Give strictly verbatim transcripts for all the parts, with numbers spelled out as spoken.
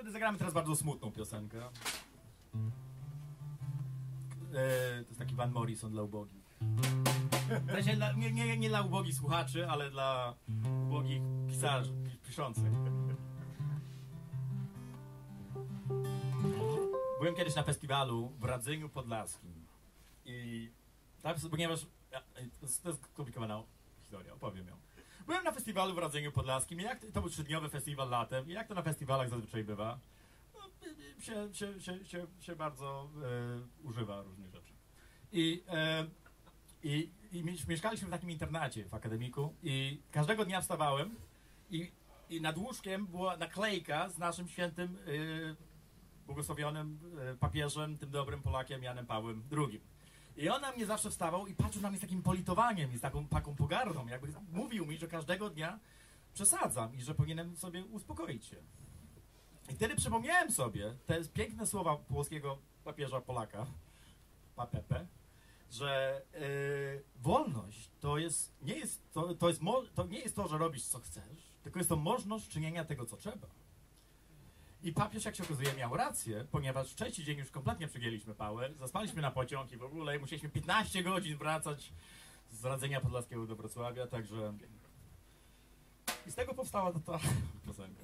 wtedy zagramy teraz bardzo smutną piosenkę. E, to jest taki Van Morrison dla ubogich. W sensie dla, nie, nie, nie dla ubogich słuchaczy, ale dla ubogich pisarzy, piszących. Byłem kiedyś na festiwalu w Radzyniu Podlaskim i tak, ponieważ to jest skomplikowana historia, opowiem ją. Byłem na festiwalu w Radzyniu Podlaskim i jak to, to był trzydniowy festiwal latem i jak to na festiwalach zazwyczaj bywa, no, się, się, się, się, się bardzo e, używa różnych rzeczy. I, e, i, i mieszkaliśmy w takim internacie w akademiku i każdego dnia wstawałem i, i nad łóżkiem była naklejka z naszym świętym e, błogosławionym e, papieżem, tym dobrym Polakiem Janem Pawłem drugim. I on na mnie zawsze wstawał i patrzył na mnie z takim politowaniem i z taką, taką pogardą, jakby mówił mi, że każdego dnia przesadzam i że powinienem sobie uspokoić się. I wtedy przypomniałem sobie te piękne słowa polskiego papieża Polaka, Papepe, że yy, wolność to jest, nie jest to, to, jest mo, to nie jest to, że robisz co chcesz, tylko jest to możliwość czynienia tego, co trzeba. I papież, jak się okazuje, miał rację, ponieważ w trzeci dzień już kompletnie przegięliśmy pałę, zaspaliśmy na pociąg i w ogóle musieliśmy piętnaście godzin wracać z Radzenia Podlaskiego do Wrocławia, także... I z tego powstała ta, ta piosenka.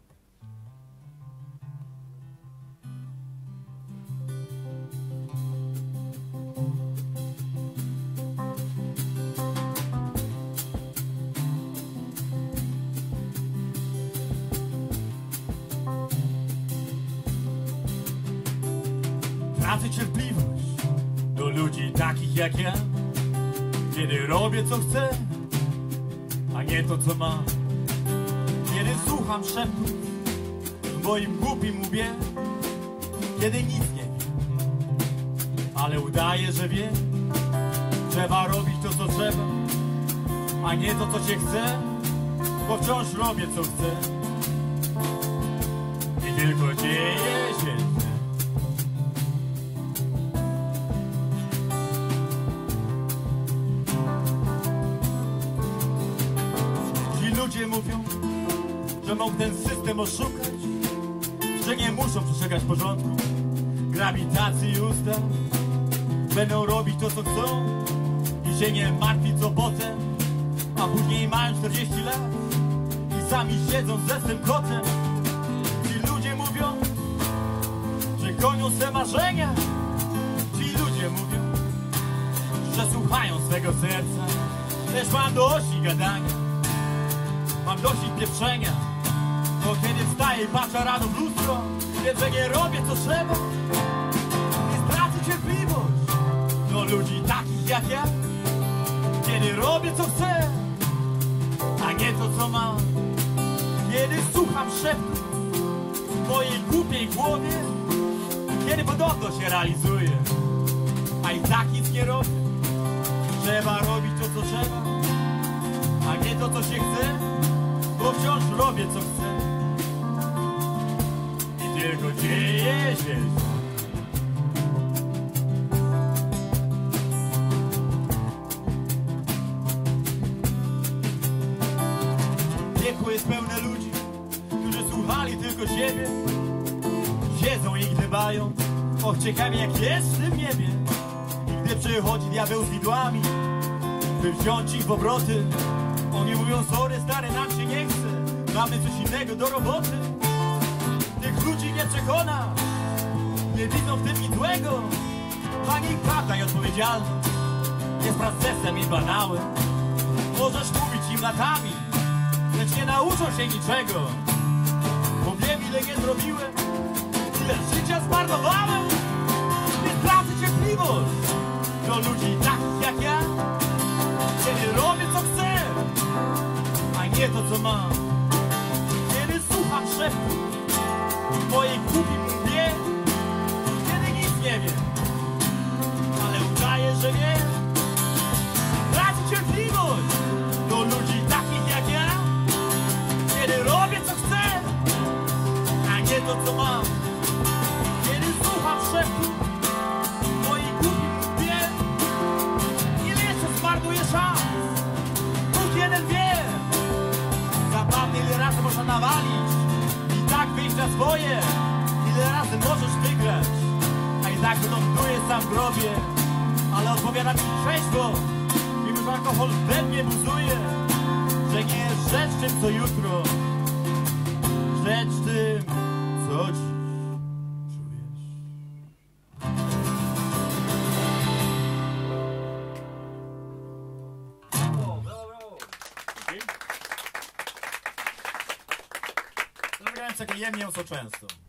Tracę cierpliwość do ludzi takich jak ja, kiedy robię co chcę, a nie to co mam. Kiedy słucham szeptów w moim głupim łbie, kiedy nic nie wiem, ale udaję, że wiem. Trzeba robić to co trzeba, a nie to co się chce, bo wciąż robię co chcę i tylko dzieje się. Ludzie mówią, że mogą ten system oszukać, że nie muszą przestrzegać porządku, grawitacji i ustaw. Będą robić to, co chcą i się nie martwić co potem, a później mają czterdzieści lat i sami siedzą ze swym kotem. Ci ludzie mówią, że gonią swe marzenia. Ci ludzie mówią, że słuchają swego serca. Też mam dość gadania, mam dość pieprzenia, bo kiedy wstaję i patrzę rano w lustro, wiem, że nie robię co trzeba. Nie stracę cierpliwość do ludzi takich jak ja, kiedy robię co chcę, a nie to co mam. Kiedy słucham szeptów w mojej głupiej głowie, kiedy podobno się realizuje, a i tak nic nie robię. Trzeba robić to co trzeba, a nie to co się chce, bo wciąż robię co chcę i tylko dzieje się. Piekło jest pełne ludzi, którzy słuchali tylko siebie. Siedzą i gdybają, och ciekawie jak jest w tym niebie. I gdy przychodzi diabeł z widłami, by wziąć ich w obroty, oni mówią, sorry stary, nam się nie chce, mamy coś innego do roboty. Tych ludzi nie przekona, nie widzą w tym nic złego. Pani prawda i odpowiedzialność jest procesem i banałem. Możesz mówić im latami, lecz nie nauczą się niczego. Bo wiem, ile nie zrobiłem, ile życia zmarnowałem. Nie stracę cierpliwość do ludzi takich jak ja, kiedy robię co chcę, a nie to co mam. Kiedy słucham szeptu w mojej głupim łbie, kiedy nic nie wiem, ale udaję, że wiem. Tracę cierpliwość do ludzi takich jak ja, kiedy robię co chcę, a nie to co mam. Kiedy słucham szeptu w mojej głupim łbie, ile jeszcze zmarnuję szans. Bóg jeden wie, zapewne ile razy można nawalić i tak wyjść na swoje. tak ląduje sam w grobie, ale odpowiada mi trzeźwo, mimo że alkohol we mnie buzuje, że nie jest rzecz tym co jutro, rzecz tym co dziś czujesz. Brawo, brawo. Zagrałem takie jemnie co często.